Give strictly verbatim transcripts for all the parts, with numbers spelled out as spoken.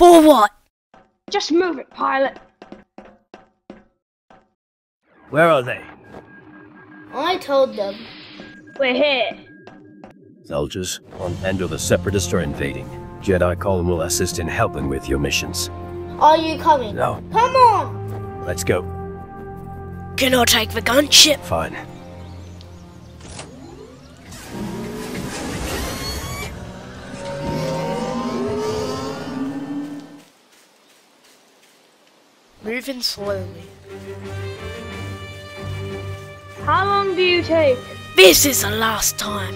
For what? Just move it, pilot. Where are they? I told them. We're here. Soldiers, on Endor the Separatists are invading. Jedi Column will assist in helping with your missions. Are you coming? No. Come on! Let's go. Can I take the gunship? Fine. Moving slowly. How long do you take? This is the last time.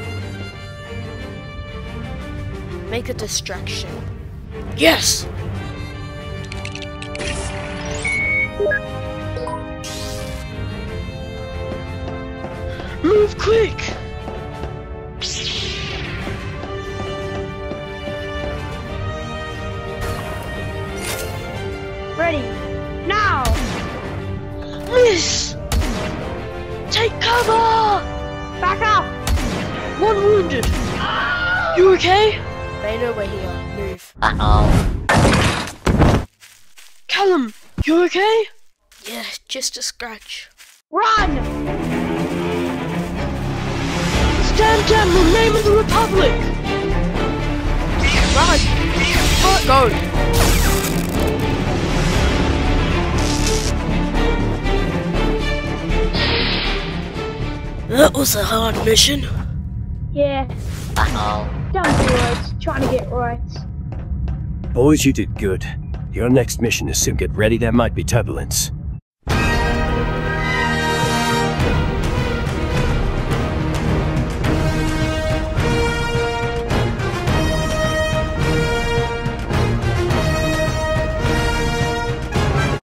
Make a distraction. Yes! Move quick! Ready. Now! Miss! Take cover! Back up! One wounded. You okay? They know we're here. Move. Uh-oh. Callum, you okay? Yeah, just a scratch. Run! Stand down in the name of the Republic! Run! Go! That was a hard mission. Yeah. Uh-oh. Dumb droids, trying to get right. Boys, you did good. Your next mission is soon. Get ready, there might be turbulence.